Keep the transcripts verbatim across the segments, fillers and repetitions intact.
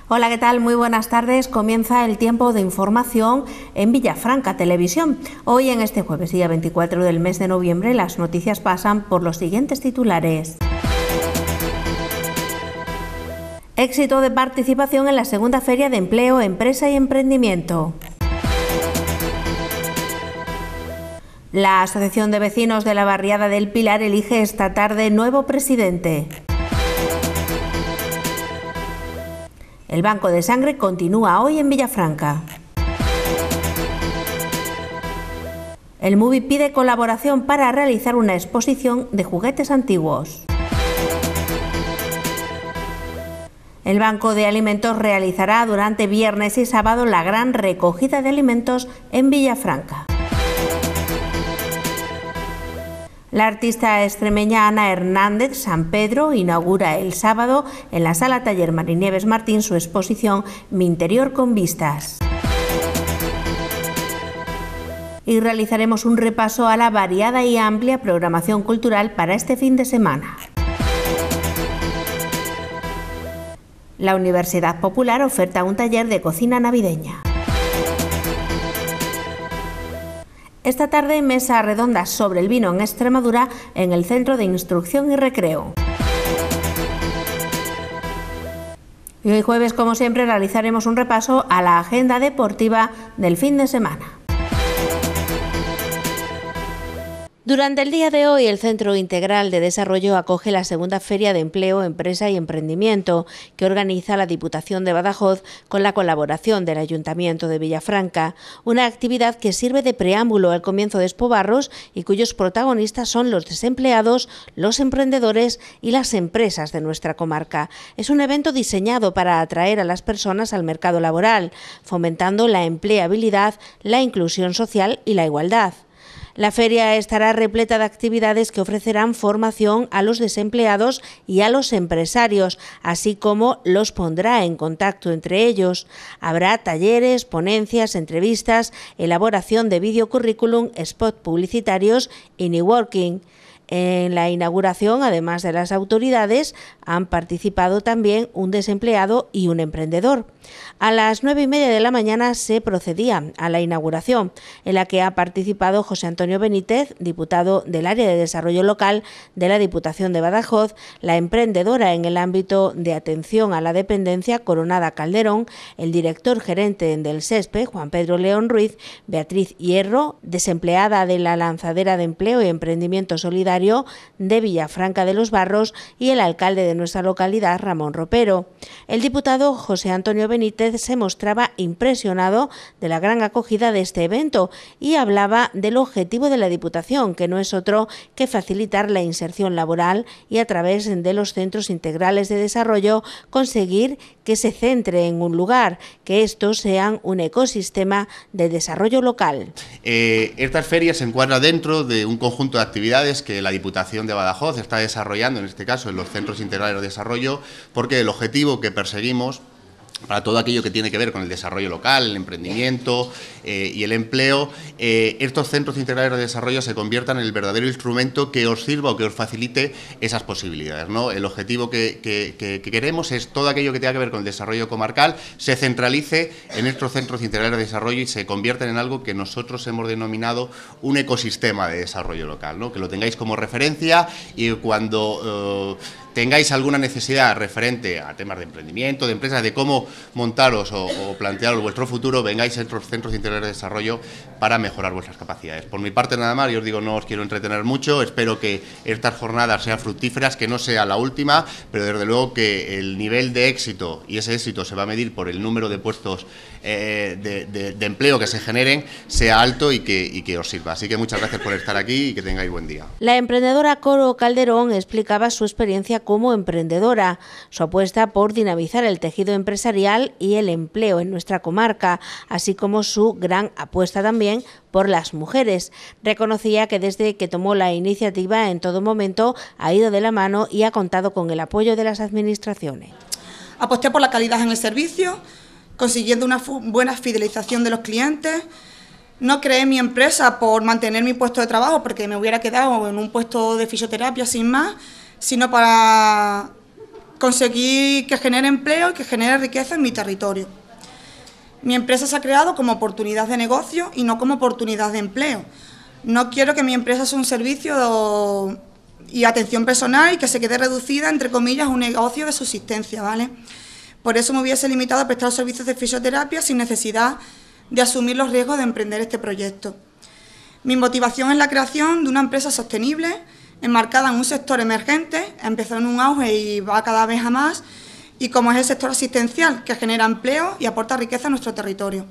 Hola, ¿qué tal? Muy buenas tardes. Comienza el tiempo de información en Villafranca Televisión. Hoy, en este jueves, día veinticuatro del mes de noviembre, las noticias pasan por los siguientes titulares. Éxito de participación en la segunda Feria de Empleo, Empresa y Emprendimiento. La Asociación de Vecinos de la Barriada del Pilar elige esta tarde nuevo presidente. El Banco de Sangre continúa hoy en Villafranca. El Mubi pide colaboración para realizar una exposición de juguetes antiguos. El Banco de Alimentos realizará durante viernes y sábado la gran recogida de alimentos en Villafranca. La artista extremeña Ana Hernández San Pedro inaugura el sábado en la Sala Taller Marinieves Martín su exposición Mi Interior con Vistas. Y realizaremos un repaso a la variada y amplia programación cultural para este fin de semana. La Universidad Popular oferta un taller de cocina navideña. Esta tarde, mesa redonda sobre el vino en Extremadura en el Centro de Instrucción y Recreo. Y hoy jueves, como siempre, realizaremos un repaso a la agenda deportiva del fin de semana. Durante el día de hoy, el Centro Integral de Desarrollo acoge la segunda Feria de Empleo, Empresa y Emprendimiento, que organiza la Diputación de Badajoz con la colaboración del Ayuntamiento de Villafranca, una actividad que sirve de preámbulo al comienzo de Expobarros y cuyos protagonistas son los desempleados, los emprendedores y las empresas de nuestra comarca. Es un evento diseñado para atraer a las personas al mercado laboral, fomentando la empleabilidad, la inclusión social y la igualdad. La feria estará repleta de actividades que ofrecerán formación a los desempleados y a los empresarios, así como los pondrá en contacto entre ellos. Habrá talleres, ponencias, entrevistas, elaboración de videocurrículum, spot publicitarios y networking. En la inauguración, además de las autoridades, han participado también un desempleado y un emprendedor. A las nueve y media de la mañana se procedía a la inauguración, en la que ha participado José Antonio Benítez, diputado del Área de Desarrollo Local de la Diputación de Badajoz, la emprendedora en el ámbito de atención a la dependencia, Coronada Calderón, el director gerente del SESPE, Juan Pedro León Ruiz, Beatriz Hierro, desempleada de la Lanzadera de Empleo y Emprendimiento Solidario de Villafranca de los Barros, y el alcalde de nuestra localidad, Ramón Ropero. El diputado José Antonio Benítez se mostraba impresionado de la gran acogida de este evento y hablaba del objetivo de la Diputación, que no es otro que facilitar la inserción laboral y, a través de los centros integrales de desarrollo, conseguir que se centre en un lugar, que estos sean un ecosistema de desarrollo local. Eh, estas ferias se encuadran dentro de un conjunto de actividades que la Diputación de Badajoz está desarrollando, en este caso en los centros integrales de desarrollo, porque el objetivo que perseguimos para todo aquello que tiene que ver con el desarrollo local, el emprendimiento eh, y el empleo, eh, estos centros integrales de desarrollo se conviertan en el verdadero instrumento que os sirva o que os facilite esas posibilidades, ¿no? El objetivo que, que, que, que queremos es todo aquello que tenga que ver con el desarrollo comarcal se centralice en estos centros integrales de desarrollo y se conviertan en algo que nosotros hemos denominado un ecosistema de desarrollo local, ¿no? Que lo tengáis como referencia y cuando Eh, tengáis alguna necesidad referente a temas de emprendimiento, de empresas, de cómo montaros o, o plantearos vuestro futuro, vengáis a estos centros integrales de desarrollo para mejorar vuestras capacidades. Por mi parte nada más, yo os digo, no os quiero entretener mucho, espero que estas jornadas sean fructíferas, que no sea la última, pero desde luego que el nivel de éxito, y ese éxito se va a medir por el número de puestos eh, de, de, de empleo que se generen, sea alto y que, y que os sirva. Así que muchas gracias por estar aquí y que tengáis buen día. La emprendedora Coro Calderón explicaba su experiencia como emprendedora, su apuesta por dinamizar el tejido empresarial y el empleo en nuestra comarca, así como su gran apuesta también por las mujeres. Reconocía que desde que tomó la iniciativa en todo momento ha ido de la mano y ha contado con el apoyo de las administraciones. Aposté por la calidad en el servicio, consiguiendo una buena fidelización de los clientes. No creé mi empresa por mantener mi puesto de trabajo, porque me hubiera quedado en un puesto de fisioterapia sin más, sino para conseguir que genere empleo y que genere riqueza en mi territorio. Mi empresa se ha creado como oportunidad de negocio y no como oportunidad de empleo. No quiero que mi empresa sea un servicio y atención personal y que se quede reducida, entre comillas, a un negocio de subsistencia, ¿vale? Por eso me hubiese limitado a prestar servicios de fisioterapia sin necesidad de asumir los riesgos de emprender este proyecto. Mi motivación es la creación de una empresa sostenible, enmarcada en un sector emergente, empezó en un auge y va cada vez a más, y como es el sector asistencial, que genera empleo y aporta riqueza a nuestro territorio.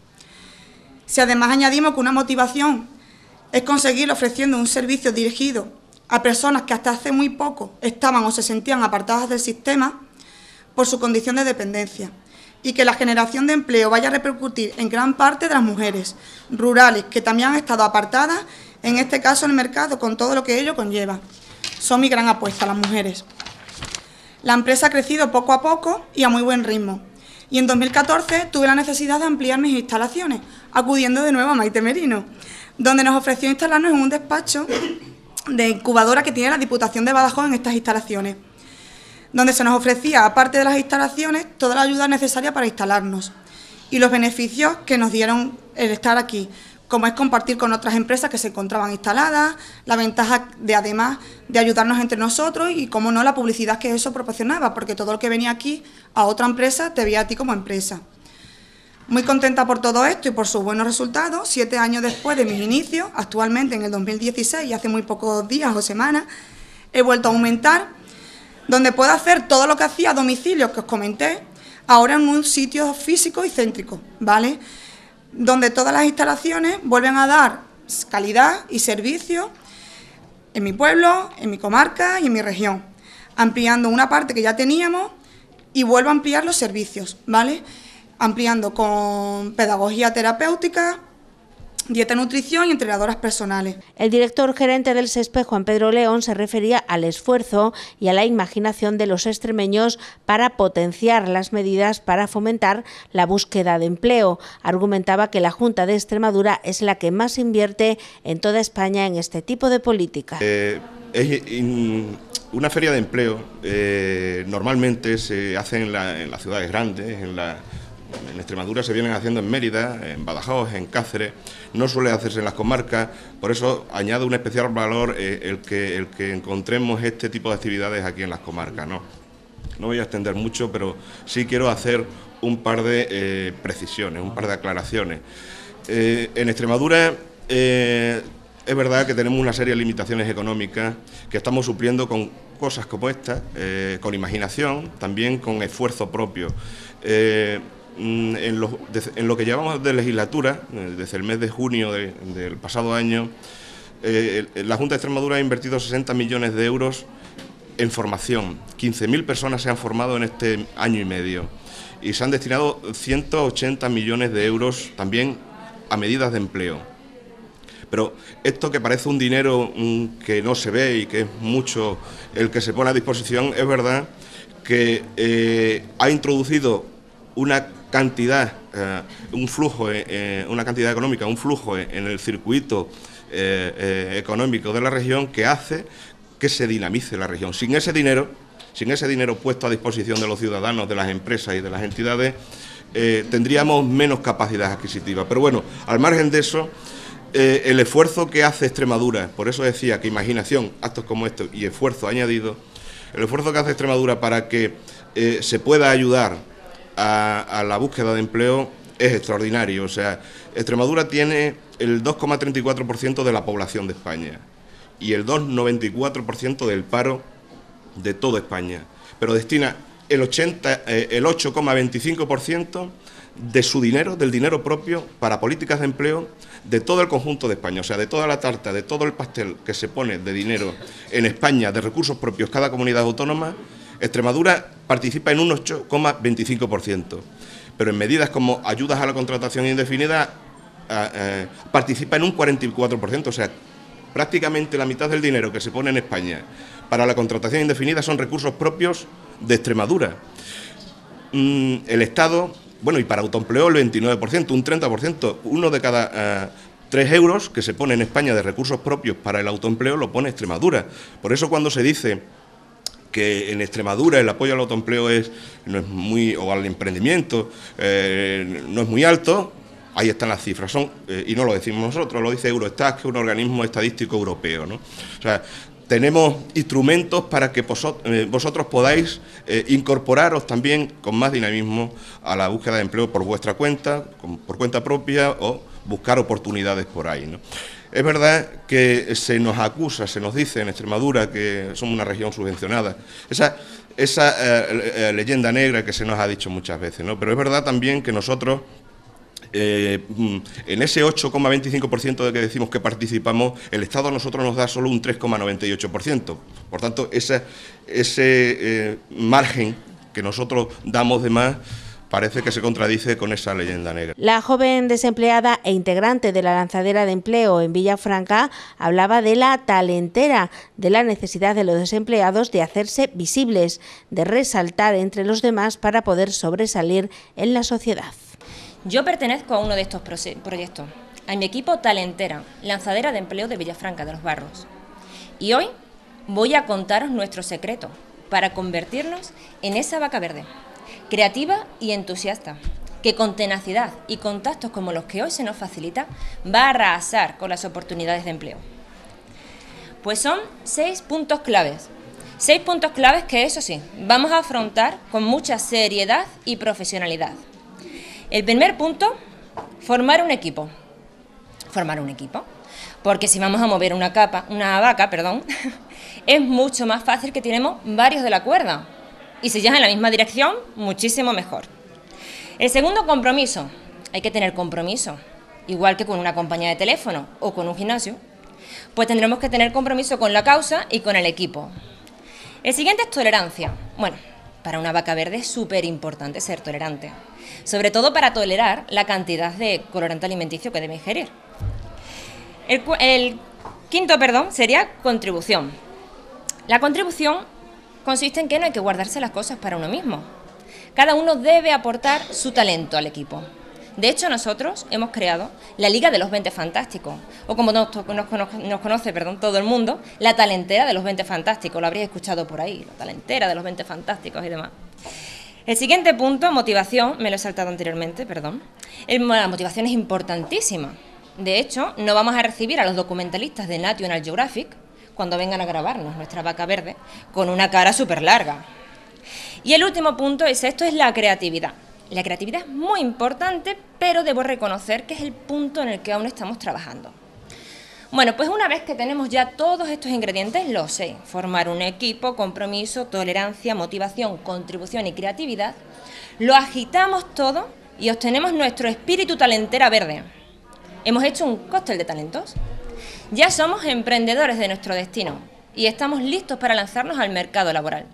Si además añadimos que una motivación es conseguir ofreciendo un servicio dirigido a personas que hasta hace muy poco estaban o se sentían apartadas del sistema por su condición de dependencia, y que la generación de empleo vaya a repercutir en gran parte de las mujeres rurales que también han estado apartadas, en este caso en el mercado, con todo lo que ello conlleva. Son mi gran apuesta, las mujeres. La empresa ha crecido poco a poco y a muy buen ritmo. Y en dos mil catorce tuve la necesidad de ampliar mis instalaciones, acudiendo de nuevo a Maite Merino, donde nos ofreció instalarnos en un despacho de incubadora que tiene la Diputación de Badajoz en estas instalaciones, donde se nos ofrecía, aparte de las instalaciones, toda la ayuda necesaria para instalarnos y los beneficios que nos dieron el estar aquí, como es compartir con otras empresas que se encontraban instaladas, la ventaja de, además, de ayudarnos entre nosotros y, como no, la publicidad que eso proporcionaba, porque todo el que venía aquí a otra empresa te veía a ti como empresa. Muy contenta por todo esto y por sus buenos resultados, siete años después de mis inicios, actualmente en el dos mil dieciséis, y hace muy pocos días o semanas, he vuelto a aumentar, donde puedo hacer todo lo que hacía a domicilio, que os comenté, ahora en un sitio físico y céntrico, ¿vale?, donde todas las instalaciones vuelven a dar calidad y servicio en mi pueblo, en mi comarca y en mi región, ampliando una parte que ya teníamos y vuelvo a ampliar los servicios, ¿vale?, ampliando con pedagogía terapéutica, dieta, nutrición y entrenadoras personales. El director gerente del SESPE, Juan Pedro León, se refería al esfuerzo y a la imaginación de los extremeños para potenciar las medidas para fomentar la búsqueda de empleo. Argumentaba que la Junta de Extremadura es la que más invierte en toda España en este tipo de políticas. Eh, es in, una feria de empleo eh, normalmente se hace en, la, en las ciudades grandes, en la... En Extremadura se vienen haciendo en Mérida, en Badajoz, en Cáceres, no suele hacerse en las comarcas, por eso añado un especial valor eh, el, que, el que encontremos este tipo de actividades aquí en las comarcas, ¿no? No voy a extender mucho, pero sí quiero hacer un par de eh, precisiones, un par de aclaraciones. Eh, en Extremadura eh, es verdad que tenemos una serie de limitaciones económicas que estamos supliendo con cosas como esta, eh, con imaginación, también con esfuerzo propio. Eh, En lo, en lo que llevamos de legislatura, desde el mes de junio de, del pasado año, eh, la Junta de Extremadura ha invertido sesenta millones de euros en formación. quince mil personas se han formado en este año y medio y se han destinado ciento ochenta millones de euros también a medidas de empleo. Pero esto, que parece un dinero mm, que no se ve y que es mucho el que se pone a disposición, es verdad que eh, ha introducido una cantidad, eh, un flujo, eh, una cantidad económica, un flujo en el circuito eh, eh, económico de la región que hace que se dinamice la región. Sin ese dinero, sin ese dinero puesto a disposición de los ciudadanos, de las empresas y de las entidades, eh, tendríamos menos capacidad adquisitiva. Pero bueno, al margen de eso, eh, el esfuerzo que hace Extremadura, por eso decía que imaginación, actos como estos y esfuerzo añadido, el esfuerzo que hace Extremadura para que eh, se pueda ayudar A, a la búsqueda de empleo es extraordinario. O sea, Extremadura tiene el dos coma treinta y cuatro por ciento de la población de España y el dos coma noventa y cuatro por ciento del paro de toda España, pero destina el, eh, el ocho coma veinticinco por ciento de su dinero, del dinero propio, para políticas de empleo de todo el conjunto de España. O sea, de toda la tarta, de todo el pastel que se pone de dinero en España, de recursos propios cada comunidad autónoma, Extremadura participa en un ocho coma veinticinco por ciento, pero en medidas como ayudas a la contratación indefinida eh, eh, participa en un cuarenta y cuatro por ciento, o sea, prácticamente la mitad del dinero que se pone en España para la contratación indefinida son recursos propios de Extremadura. Mm, el Estado, bueno, y para autoempleo el veintinueve por ciento, un treinta por ciento, uno de cada eh, tres euros que se pone en España de recursos propios para el autoempleo lo pone Extremadura. Por eso cuando se dice que en Extremadura el apoyo al autoempleo es, no es muy, o al emprendimiento eh, no es muy alto. Ahí están las cifras, son, eh, y no lo decimos nosotros, lo dice Eurostat, que es un organismo estadístico europeo, ¿no? O sea, tenemos instrumentos para que vosotros, eh, vosotros podáis eh, incorporaros también con más dinamismo a la búsqueda de empleo por vuestra cuenta, con, por cuenta propia, o buscar oportunidades por ahí, ¿no? Es verdad que se nos acusa, se nos dice en Extremadura que somos una región subvencionada. Esa, esa eh, eh, leyenda negra que se nos ha dicho muchas veces, ¿no? Pero es verdad también que nosotros, Eh, en ese ocho coma veinticinco por ciento de que decimos que participamos, el Estado a nosotros nos da solo un tres coma noventa y ocho por ciento. Por tanto, ese, ese eh, margen que nosotros damos de más parece que se contradice con esa leyenda negra. La joven desempleada e integrante de la lanzadera de empleo en Villafranca hablaba de la talentera, de la necesidad de los desempleados de hacerse visibles, de resaltar entre los demás para poder sobresalir en la sociedad. Yo pertenezco a uno de estos proyectos, a mi equipo Talentera, lanzadera de empleo de Villafranca de los Barros. Y hoy voy a contaros nuestro secreto para convertirnos en esa vaca verde, creativa y entusiasta, que con tenacidad y contactos como los que hoy se nos facilita, va a arrasar con las oportunidades de empleo. Pues son seis puntos claves, seis puntos claves que, eso sí, vamos a afrontar con mucha seriedad y profesionalidad. El primer punto, formar un equipo. Formar un equipo. Porque si vamos a mover una, capa, una vaca, perdón, es mucho más fácil que tiremos varios de la cuerda. Y si ya es en la misma dirección, muchísimo mejor. El segundo, compromiso. Hay que tener compromiso. Igual que con una compañía de teléfono o con un gimnasio, pues tendremos que tener compromiso con la causa y con el equipo. El siguiente es tolerancia. Bueno, para una vaca verde es súper importante ser tolerante, sobre todo para tolerar la cantidad de colorante alimenticio que debe ingerir. El, el quinto, perdón, sería contribución. La contribución consiste en que no hay que guardarse las cosas para uno mismo. Cada uno debe aportar su talento al equipo. De hecho, nosotros hemos creado la Liga de los veinte Fantásticos, o como nos, nos, nos conoce perdón, todo el mundo, la Talentera de los veinte Fantásticos. Lo habréis escuchado por ahí, la Talentera de los veinte Fantásticos y demás. El siguiente punto, motivación, me lo he saltado anteriormente, perdón. El, la motivación es importantísima. De hecho, no vamos a recibir a los documentalistas de National Geographic cuando vengan a grabarnos nuestra vaca verde con una cara súper larga. Y el último punto es esto, es la creatividad. La creatividad es muy importante, pero debo reconocer que es el punto en el que aún estamos trabajando. Bueno, pues una vez que tenemos ya todos estos ingredientes, lo sé, formar un equipo, compromiso, tolerancia, motivación, contribución y creatividad, lo agitamos todo y obtenemos nuestro espíritu talentera verde. Hemos hecho un cóctel de talentos. Ya somos emprendedores de nuestro destino y estamos listos para lanzarnos al mercado laboral.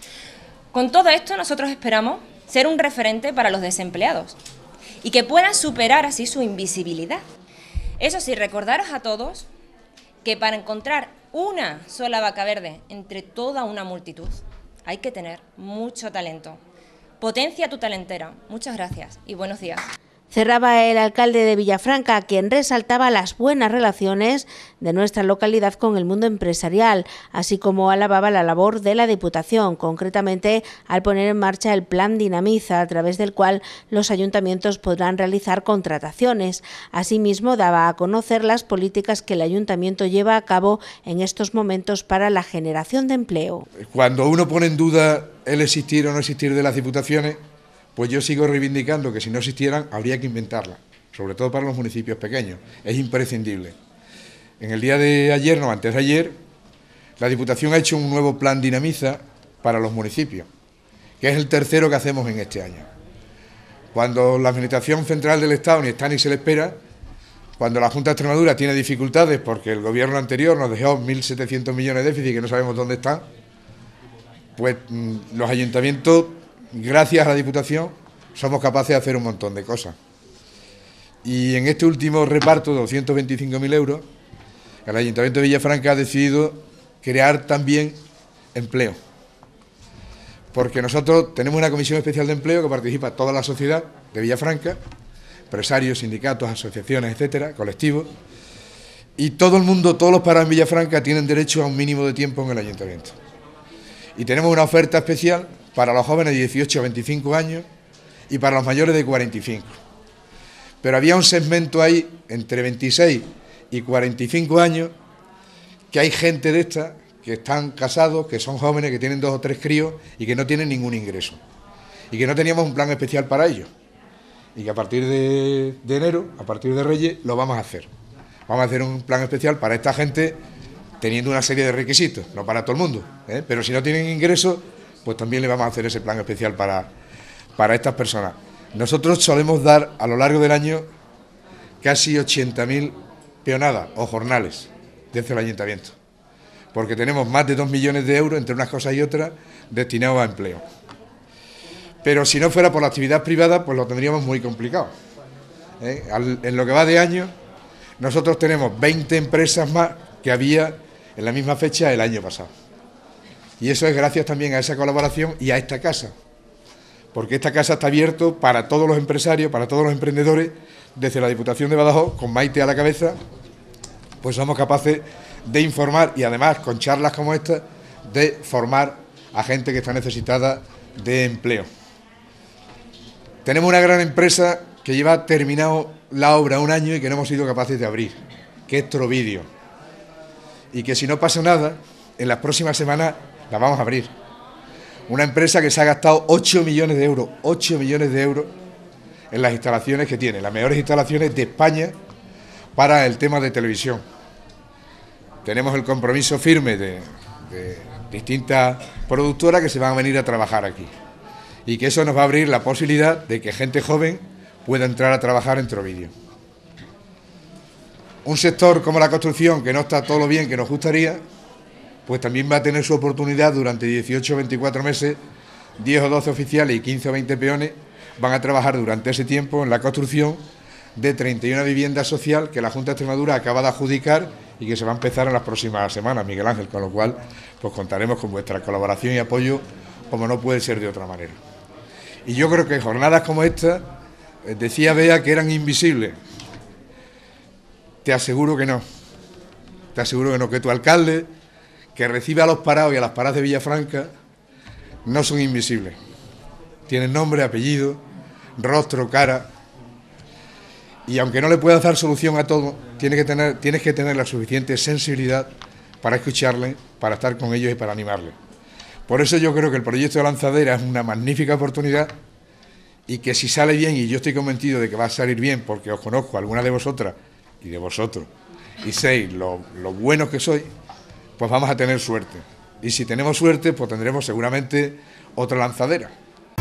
Con todo esto, nosotros esperamos ser un referente para los desempleados y que puedan superar así su invisibilidad. Eso sí, recordaros a todos que para encontrar una sola vaca verde entre toda una multitud hay que tener mucho talento. Potencia tu talentera. Muchas gracias y buenos días. Cerraba el alcalde de Villafranca, quien resaltaba las buenas relaciones de nuestra localidad con el mundo empresarial, así como alababa la labor de la Diputación, concretamente al poner en marcha el Plan Dinamiza, a través del cual los ayuntamientos podrán realizar contrataciones. Asimismo, daba a conocer las políticas que el ayuntamiento lleva a cabo en estos momentos para la generación de empleo. Cuando uno pone en duda el existir o no existir de las diputaciones, pues yo sigo reivindicando que si no existieran habría que inventarlas, sobre todo para los municipios pequeños, es imprescindible. En el día de ayer, no, antes de ayer, la Diputación ha hecho un nuevo plan Dinamiza para los municipios, que es el tercero que hacemos en este año. Cuando la Administración Central del Estado ni está ni se le espera, cuando la Junta de Extremadura tiene dificultades porque el gobierno anterior nos dejó mil setecientos millones de déficit que no sabemos dónde están, pues los ayuntamientos, gracias a la Diputación, somos capaces de hacer un montón de cosas. Y en este último reparto de doscientos veinticinco mil euros, el Ayuntamiento de Villafranca ha decidido crear también empleo. Porque nosotros tenemos una comisión especial de empleo que participa toda la sociedad de Villafranca, empresarios, sindicatos, asociaciones, etcétera, colectivos, y todo el mundo, todos los parados en Villafranca tienen derecho a un mínimo de tiempo en el Ayuntamiento. Y tenemos una oferta especial para los jóvenes de dieciocho a veinticinco años y para los mayores de cuarenta y cinco. Pero había un segmento ahí entre veintiséis y cuarenta y cinco años que hay gente de esta que están casados, que son jóvenes, que tienen dos o tres críos y que no tienen ningún ingreso. Y que no teníamos un plan especial para ellos. Y que a partir de, de enero, a partir de Reyes, lo vamos a hacer. Vamos a hacer un plan especial para esta gente teniendo una serie de requisitos, no para todo el mundo, ¿eh? Pero si no tienen ingresos, pues también le vamos a hacer ese plan especial para, para estas personas. Nosotros solemos dar a lo largo del año casi ochenta mil peonadas o jornales desde el ayuntamiento, porque tenemos más de dos millones de euros entre unas cosas y otras destinados a empleo. Pero si no fuera por la actividad privada, pues lo tendríamos muy complicado, ¿eh? Al, en lo que va de año, nosotros tenemos veinte empresas más que había en la misma fecha el año pasado. Y eso es gracias también a esa colaboración y a esta casa, porque esta casa está abierta para todos los empresarios, para todos los emprendedores, desde la Diputación de Badajoz, con Maite a la cabeza, pues somos capaces de informar y además con charlas como esta, de formar a gente que está necesitada de empleo. Tenemos una gran empresa que lleva terminado la obra un año y que no hemos sido capaces de abrir, que es Trovidio, y que si no pasa nada, en las próximas semanas la vamos a abrir. Una empresa que se ha gastado ocho millones de euros, ocho millones de euros en las instalaciones que tiene, las mejores instalaciones de España para el tema de televisión. Tenemos el compromiso firme de, de distintas productoras que se van a venir a trabajar aquí y que eso nos va a abrir la posibilidad de que gente joven pueda entrar a trabajar en Trovidio. Un sector como la construcción, que no está todo lo bien que nos gustaría, pues también va a tener su oportunidad durante dieciocho o veinticuatro meses, diez o doce oficiales y quince o veinte peones van a trabajar durante ese tiempo en la construcción de treinta y una viviendas social que la Junta de Extremadura acaba de adjudicar y que se va a empezar en las próximas semanas, Miguel Ángel, con lo cual pues contaremos con vuestra colaboración y apoyo como no puede ser de otra manera. Y yo creo que jornadas como esta, decía Bea que eran invisibles. Te aseguro que no, te aseguro que no, que tu alcalde, que recibe a los parados y a las paradas de Villafranca, no son invisibles. Tienen nombre, apellido, rostro, cara, y aunque no le puedas dar solución a todo, tienes que tener, tienes que tener la suficiente sensibilidad para escucharle, para estar con ellos y para animarles. Por eso yo creo que el proyecto de Lanzadera es una magnífica oportunidad y que si sale bien, y yo estoy convencido de que va a salir bien porque os conozco a algunas de vosotras y de vosotros, y sé lo, lo buenos que sois, pues vamos a tener suerte. Y si tenemos suerte, pues tendremos seguramente otra lanzadera.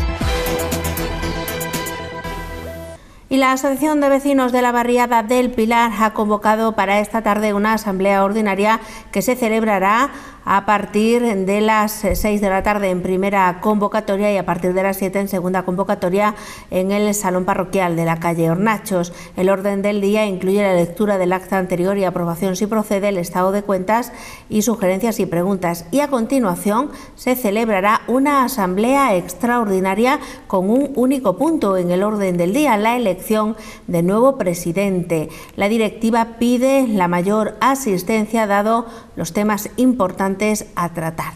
Y la Asociación de Vecinos de la Barriada del Pilar ha convocado para esta tarde una asamblea ordinaria que se celebrará a partir de las seis de la tarde en primera convocatoria y a partir de las siete en segunda convocatoria en el Salón Parroquial de la calle Hornachos. El orden del día incluye la lectura del acta anterior y aprobación, si procede, el estado de cuentas y sugerencias y preguntas. Y a continuación se celebrará una asamblea extraordinaria con un único punto en el orden del día, la elección de nuevo presidente. La directiva pide la mayor asistencia dado los temas importantes a tratar.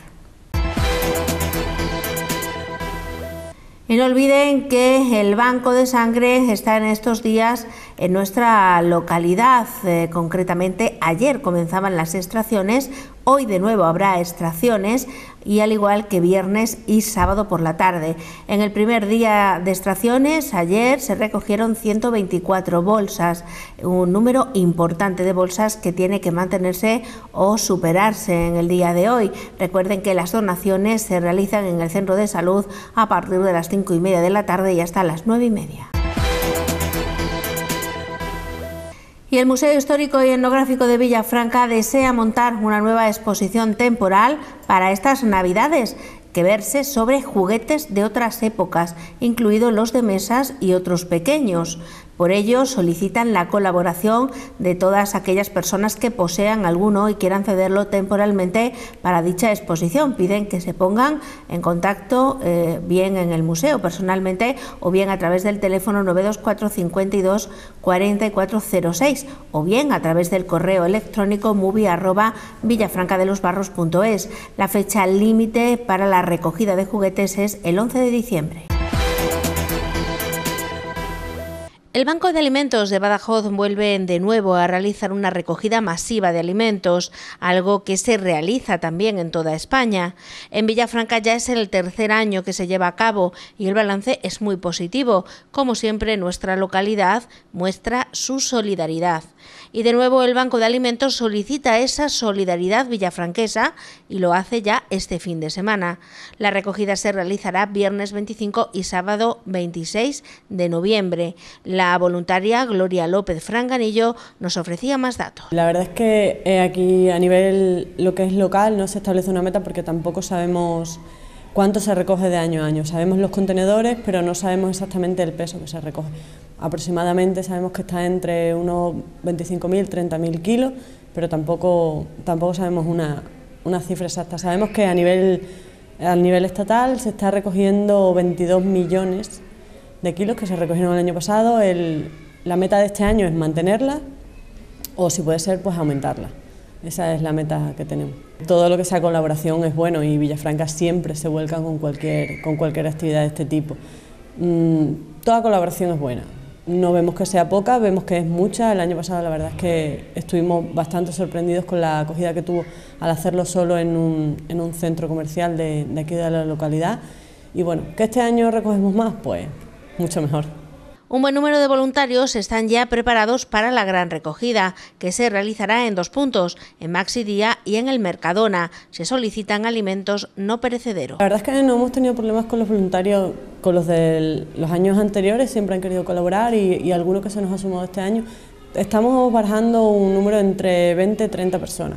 Y no olviden que el banco de sangre está en estos días en nuestra localidad. Eh, concretamente, ayer comenzaban las extracciones, hoy de nuevo habrá extracciones y al igual que viernes y sábado por la tarde. En el primer día de extracciones, ayer, se recogieron ciento veinticuatro bolsas, un número importante de bolsas que tiene que mantenerse o superarse en el día de hoy. Recuerden que las donaciones se realizan en el centro de salud a partir de las cinco y media de la tarde y hasta las nueve y media. Y el Museo Histórico y Etnográfico de Villafranca desea montar una nueva exposición temporal para estas Navidades que verse sobre juguetes de otras épocas, incluidos los de mesas y otros pequeños. Por ello, solicitan la colaboración de todas aquellas personas que posean alguno y quieran cederlo temporalmente para dicha exposición. Piden que se pongan en contacto eh, bien en el museo personalmente o bien a través del teléfono nueve dos cuatro cinco dos cuatro cuatro cero seis o bien a través del correo electrónico movie arroba villafrancadelosbarros punto es. La fecha límite para la recogida de juguetes es el once de diciembre. El Banco de Alimentos de Badajoz vuelve de nuevo a realizar una recogida masiva de alimentos, algo que se realiza también en toda España. En Villafranca ya es el tercer año que se lleva a cabo y el balance es muy positivo. Como siempre, nuestra localidad muestra su solidaridad. Y de nuevo el Banco de Alimentos solicita esa solidaridad villafranquesa y lo hace ya este fin de semana. La recogida se realizará viernes veinticinco y sábado veintiséis de noviembre. La voluntaria Gloria López Franganillo nos ofrecía más datos. La verdad es que eh, aquí a nivel lo que es local no se establece una meta porque tampoco sabemos cuánto se recoge de año a año. Sabemos los contenedores, pero no sabemos exactamente el peso que se recoge. Aproximadamente sabemos que está entre unos veinticinco mil, treinta mil kilos, pero tampoco, tampoco sabemos una, una cifra exacta. Sabemos que a nivel, a nivel estatal se está recogiendo veintidós millones de kilos que se recogieron el año pasado. El, la meta de este año es mantenerla o, si puede ser, pues aumentarla. Esa es la meta que tenemos. Todo lo que sea colaboración es bueno y Villafranca siempre se vuelca con cualquier, con cualquier actividad de este tipo. Mm, toda colaboración es buena. No vemos que sea poca, vemos que es mucha. El año pasado la verdad es que estuvimos bastante sorprendidos con la acogida que tuvo al hacerlo solo en un, en un centro comercial de, de aquí de la localidad. Y bueno, ¿que este año recogemos más? Pues mucho mejor. Un buen número de voluntarios están ya preparados para la gran recogida, que se realizará en dos puntos, en Maxi Día y en el Mercadona. Se solicitan alimentos no perecederos. La verdad es que no hemos tenido problemas con los voluntarios, con los de los años anteriores, siempre han querido colaborar y, y alguno que se nos ha sumado este año. Estamos barajando un número entre veinte y treinta personas.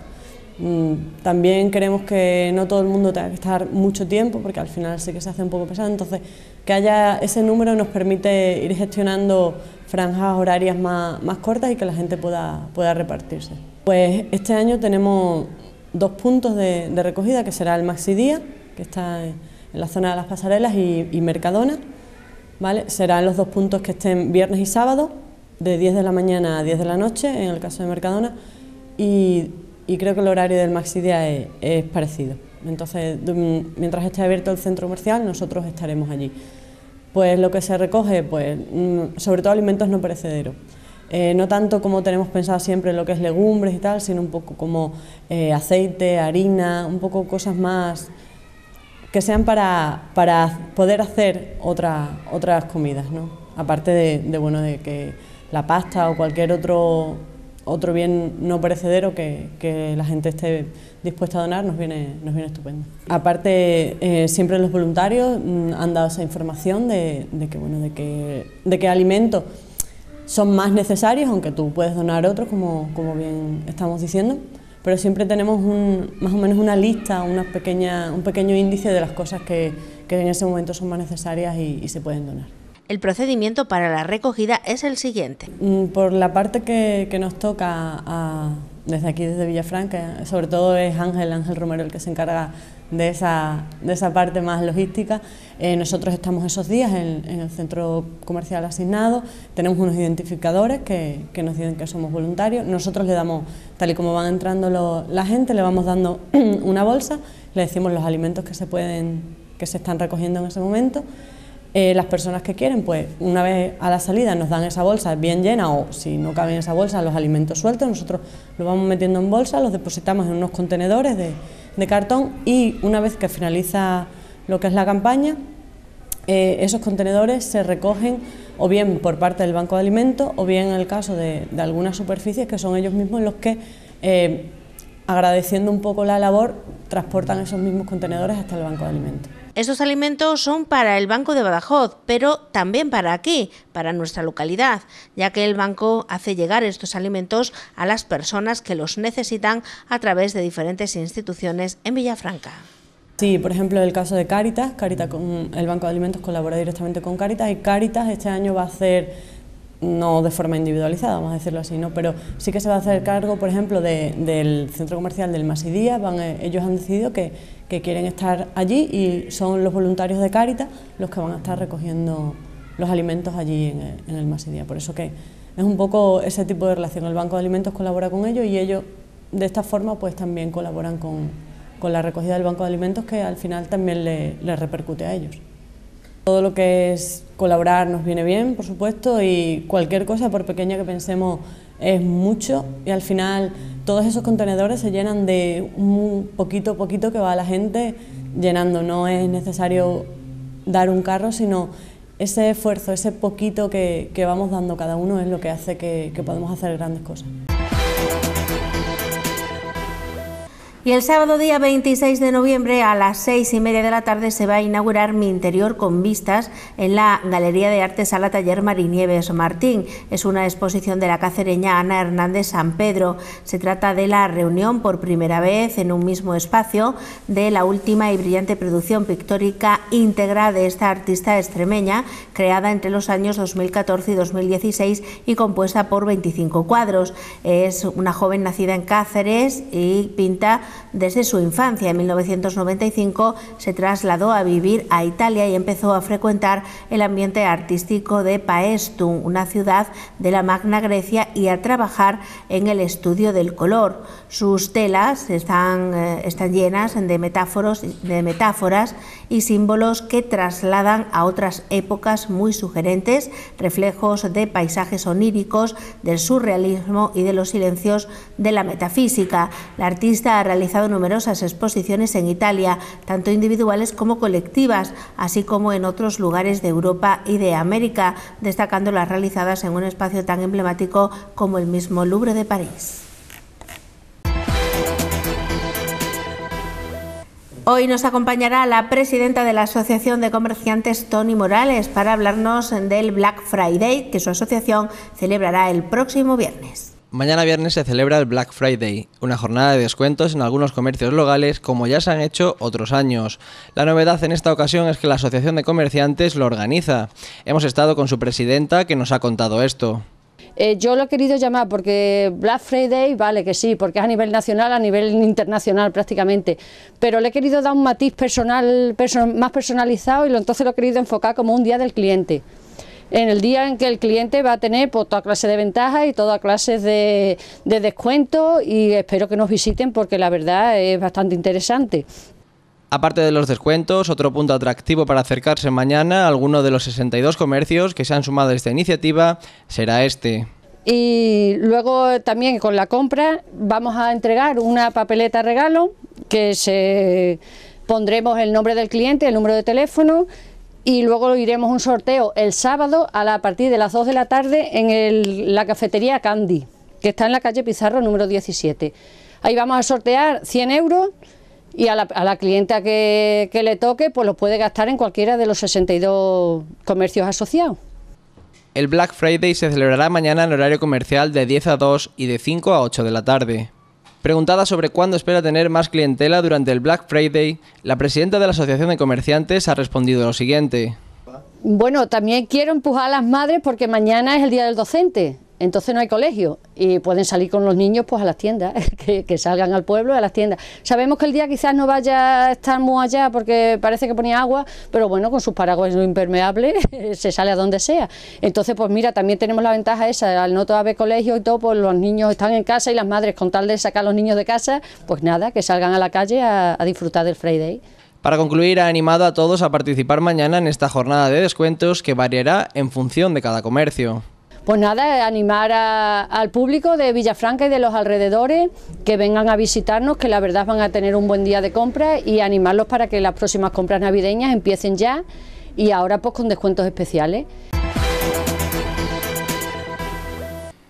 También queremos que no todo el mundo tenga que estar mucho tiempo, porque al final sí que se hace un poco pesado, entonces que haya ese número nos permite ir gestionando franjas horarias más, más cortas y que la gente pueda, pueda repartirse. Pues este año tenemos dos puntos de, de recogida, que será el Maxi Día, que está en la zona de las pasarelas, y, y Mercadona, ¿vale? Serán los dos puntos que estén viernes y sábado, de diez de la mañana a diez de la noche, en el caso de Mercadona, y y creo que el horario del Maxi Día es, es parecido. Entonces, mientras esté abierto el centro comercial, nosotros estaremos allí. Pues lo que se recoge, pues sobre todo alimentos no perecederos. Eh, no tanto como tenemos pensado siempre lo que es legumbres y tal, sino un poco como eh, aceite, harina, un poco cosas más que sean para, para poder hacer otra, otras comidas, ¿no? Aparte de, de, bueno, de que la pasta o cualquier otro... otro bien no perecedero que, que la gente esté dispuesta a donar, nos viene, nos viene estupendo. Aparte, eh, siempre los voluntarios mm, han dado esa información de, de que, bueno, de que, de que alimentos son más necesarios, aunque tú puedes donar otros, como, como bien estamos diciendo, pero siempre tenemos un, más o menos una lista, una pequeña, un pequeño índice de las cosas que, que en ese momento son más necesarias y, y se pueden donar. El procedimiento para la recogida es el siguiente. Por la parte que, que nos toca a, desde aquí, desde Villafranca, sobre todo es Ángel, Ángel Romero el que se encarga de esa, de esa parte más logística. Eh, nosotros estamos esos días en, en el centro comercial asignado, tenemos unos identificadores que, que nos dicen que somos voluntarios, nosotros le damos, tal y como van entrando lo, la gente, le vamos dando una bolsa, le decimos los alimentos que se pueden, que se están recogiendo en ese momento. Eh, las personas que quieren, pues una vez a la salida nos dan esa bolsa bien llena, o si no cabe en esa bolsa, los alimentos sueltos, nosotros los vamos metiendo en bolsa, los depositamos en unos contenedores de, de cartón y una vez que finaliza lo que es la campaña, eh, esos contenedores se recogen o bien por parte del Banco de Alimentos o bien en el caso de, de algunas superficies que son ellos mismos los que, eh, agradeciendo un poco la labor, transportan esos mismos contenedores hasta el Banco de Alimentos. Estos alimentos son para el Banco de Badajoz, pero también para aquí, para nuestra localidad, ya que el banco hace llegar estos alimentos a las personas que los necesitan a través de diferentes instituciones en Villafranca. Sí, por ejemplo, el caso de Cáritas, Cáritas con el Banco de Alimentos colabora directamente con Cáritas y Cáritas este año va a hacer no de forma individualizada, vamos a decirlo así, ¿no? Pero sí que se va a hacer cargo, por ejemplo, de, del centro comercial del Masídía. Van, ellos han decidido que, que quieren estar allí y son los voluntarios de Cáritas los que van a estar recogiendo los alimentos allí en el, en el Masídía. Por eso que es un poco ese tipo de relación. El Banco de Alimentos colabora con ellos y ellos de esta forma pues también colaboran con, con la recogida del Banco de Alimentos, que al final también le, le repercute a ellos. Todo lo que es colaborar nos viene bien, por supuesto, y cualquier cosa, por pequeña que pensemos, es mucho, y al final todos esos contenedores se llenan de un poquito a poquito que va la gente llenando. No es necesario dar un carro, sino ese esfuerzo, ese poquito que, que vamos dando cada uno es lo que hace que, que podamos hacer grandes cosas. Y el sábado día veintiséis de noviembre a las seis y media de la tarde se va a inaugurar Mi Interior con Vistas en la Galería de Arte Sala Taller Marinieves Martín. Es una exposición de la cacereña Ana Hernández San Pedro. Se trata de la reunión por primera vez en un mismo espacio de la última y brillante producción pictórica íntegra de esta artista extremeña, creada entre los años dos mil catorce y dos mil dieciséis y compuesta por veinticinco cuadros. Es una joven nacida en Cáceres y pinta desde su infancia. En mil novecientos noventa y cinco se trasladó a vivir a Italia y empezó a frecuentar el ambiente artístico de Paestum, una ciudad de la Magna Grecia, y a trabajar en el estudio del color. Sus telas están, eh, están llenas de metáforos, de metáforas y símbolos que trasladan a otras épocas muy sugerentes, reflejos de paisajes oníricos, del surrealismo y de los silencios de la metafísica. La artista ha realizado numerosas exposiciones en Italia, tanto individuales como colectivas, así como en otros lugares de Europa y de América, destacando las realizadas en un espacio tan emblemático como el mismo Louvre de París. Hoy nos acompañará la presidenta de la Asociación de Comerciantes, Toni Morales, para hablarnos del Black Friday, que su asociación celebrará el próximo viernes. Mañana viernes se celebra el Black Friday, una jornada de descuentos en algunos comercios locales, como ya se han hecho otros años. La novedad en esta ocasión es que la Asociación de Comerciantes lo organiza. Hemos estado con su presidenta, que nos ha contado esto. Eh, yo lo he querido llamar porque Black Friday, vale que sí, porque es a nivel nacional, a nivel internacional prácticamente, pero le he querido dar un matiz personal, person, más personalizado, y lo, entonces lo he querido enfocar como un día del cliente. En el día en que el cliente va a tener pues, toda clase de ventajas y toda clase de, de descuentos, y espero que nos visiten porque la verdad es bastante interesante. Aparte de los descuentos, otro punto atractivo para acercarse mañana a alguno de los sesenta y dos comercios que se han sumado a esta iniciativa será este. Y luego también con la compra vamos a entregar una papeleta regalo que se pondremos el nombre del cliente, el número de teléfono, y luego iremos a un sorteo el sábado a, la, a partir de las dos de la tarde en el, la cafetería Candy, que está en la calle Pizarro número diecisiete. Ahí vamos a sortear cien euros y a la, a la clienta que, que le toque pues lo puede gastar en cualquiera de los sesenta y dos comercios asociados. El Black Friday se celebrará mañana en horario comercial de diez a dos y de cinco a ocho de la tarde. Preguntada sobre cuándo espera tener más clientela durante el Black Friday, la presidenta de la Asociación de Comerciantes ha respondido lo siguiente. Bueno, también quiero empujar a las madres porque mañana es el día del docente, entonces no hay colegio y pueden salir con los niños pues a las tiendas, que, que salgan al pueblo y a las tiendas. Sabemos que el día quizás no vaya a estar muy allá porque parece que ponía agua, pero bueno, con sus paraguas impermeables se sale a donde sea. Entonces pues mira, también tenemos la ventaja esa, al no haber colegio y todo, pues los niños están en casa y las madres con tal de sacar a los niños de casa, pues nada, que salgan a la calle a, a disfrutar del Friday. Para concluir, ha animado a todos a participar mañana en esta jornada de descuentos que variará en función de cada comercio. Pues nada, animar a, al público de Villafranca y de los alrededores que vengan a visitarnos, que la verdad van a tener un buen día de compra, y animarlos para que las próximas compras navideñas empiecen ya y ahora pues con descuentos especiales.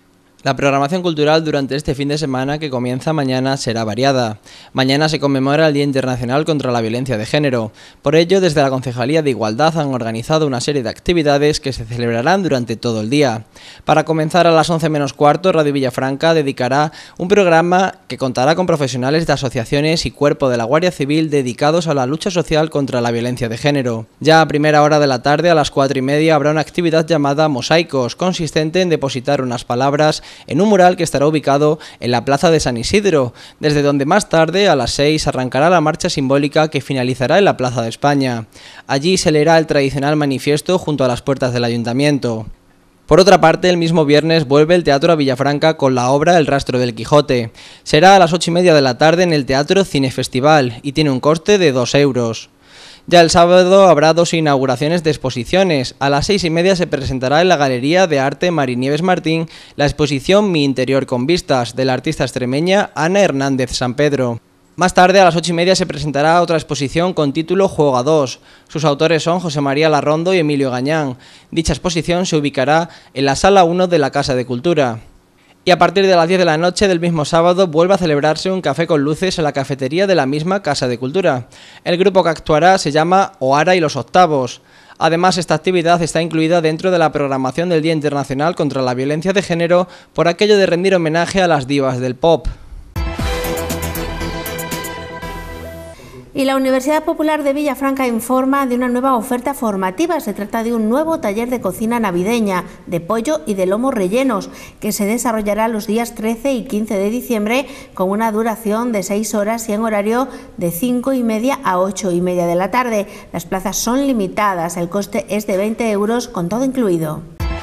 La programación cultural durante este fin de semana que comienza mañana será variada. Mañana se conmemora el Día Internacional contra la Violencia de Género. Por ello, desde la Concejalía de Igualdad han organizado una serie de actividades que se celebrarán durante todo el día. Para comenzar, a las once menos cuarto, Radio Villafranca dedicará un programa que contará con profesionales de asociaciones y cuerpo de la Guardia Civil dedicados a la lucha social contra la violencia de género. Ya a primera hora de la tarde, a las cuatro y media, habrá una actividad llamada Mosaicos, consistente en depositar unas palabras en un mural que estará ubicado en la plaza de San Isidro, desde donde más tarde, a las seis, arrancará la marcha simbólica que finalizará en la Plaza de España. Allí se leerá el tradicional manifiesto junto a las puertas del Ayuntamiento. Por otra parte, el mismo viernes vuelve el Teatro a Villafranca con la obra El rastro del Quijote. Será a las ocho y media de la tarde en el Teatro Cinefestival y tiene un coste de dos euros. Ya el sábado habrá dos inauguraciones de exposiciones. A las seis y media se presentará en la Galería de Arte Marinieves Martín la exposición Mi interior con vistas, de la artista extremeña Ana Hernández San Pedro. Más tarde, a las ocho y media, se presentará otra exposición con título Juego a dos. Sus autores son José María Larrondo y Emilio Gañán. Dicha exposición se ubicará en la Sala uno de la Casa de Cultura. Y a partir de las diez de la noche del mismo sábado vuelve a celebrarse un café con luces en la cafetería de la misma Casa de Cultura. El grupo que actuará se llama Oara y los Octavos. Además, esta actividad está incluida dentro de la programación del Día Internacional contra la Violencia de Género por aquello de rendir homenaje a las divas del pop. Y la Universidad Popular de Villafranca informa de una nueva oferta formativa. Se trata de un nuevo taller de cocina navideña, de pollo y de lomo rellenos, que se desarrollará los días trece y quince de diciembre con una duración de seis horas y en horario de cinco y media a ocho y media de la tarde. Las plazas son limitadas, el coste es de veinte euros con todo incluido.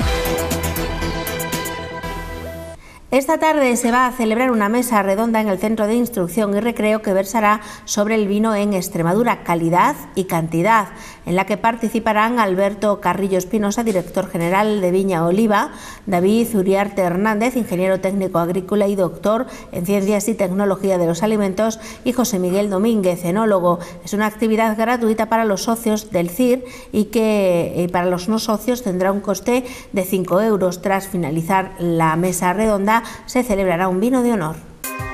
Esta tarde se va a celebrar una mesa redonda en el Centro de Instrucción y Recreo que versará sobre el vino en Extremadura, calidad y cantidad, en la que participarán Alberto Carrillo Espinosa, director general de Viña Oliva, David Uriarte Hernández, ingeniero técnico agrícola y doctor en Ciencias y Tecnología de los Alimentos, y José Miguel Domínguez, enólogo. Es una actividad gratuita para los socios del C I R y que eh, para los no socios tendrá un coste de cinco euros. Tras finalizar la mesa redonda, se celebrará un vino de honor.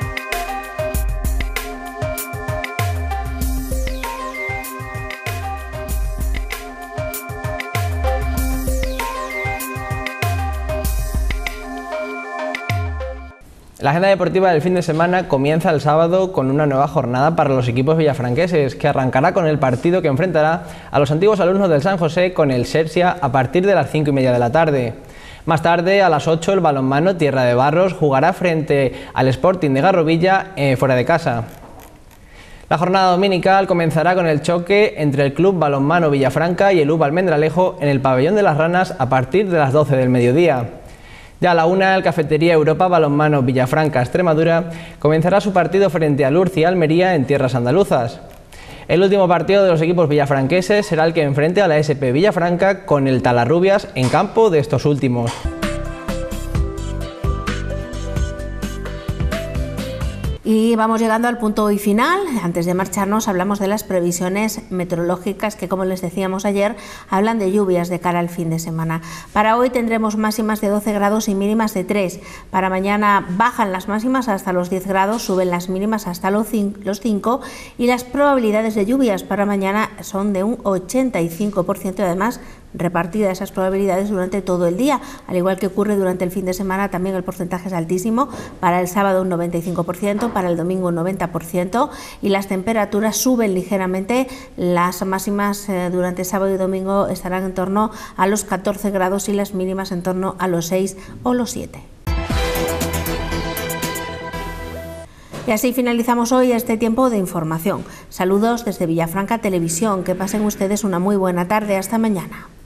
La agenda deportiva del fin de semana comienza el sábado con una nueva jornada para los equipos villafranqueses, que arrancará con el partido que enfrentará a los antiguos alumnos del San José con el Xerxia a partir de las cinco y media de la tarde. Más tarde, a las ocho, el balonmano Tierra de Barros jugará frente al Sporting de Garrovilla eh, fuera de casa. La jornada dominical comenzará con el choque entre el Club Balonmano Villafranca y el U B Almendralejo en el Pabellón de las Ranas a partir de las doce del mediodía. Ya a la una, el Cafetería Europa Balonmano Villafranca Extremadura comenzará su partido frente al Urci Almería en tierras andaluzas. El último partido de los equipos villafranqueses será el que enfrente a la S P Villafranca con el Talarrubias en campo de estos últimos. Y vamos llegando al punto y final. Antes de marcharnos hablamos de las previsiones meteorológicas que, como les decíamos ayer, hablan de lluvias de cara al fin de semana. Para hoy tendremos máximas de doce grados y mínimas de tres. Para mañana bajan las máximas hasta los diez grados, suben las mínimas hasta los cinco y las probabilidades de lluvias para mañana son de un ochenta y cinco por ciento y además repartidas esas probabilidades durante todo el día, al igual que ocurre durante el fin de semana. También el porcentaje es altísimo, para el sábado un noventa y cinco por ciento, para el domingo un noventa por ciento, y las temperaturas suben ligeramente. Las máximas eh, durante sábado y domingo estarán en torno a los catorce grados y las mínimas en torno a los seis o los siete. Y así finalizamos hoy este tiempo de información. Saludos desde Villafranca Televisión. Que pasen ustedes una muy buena tarde. Hasta mañana.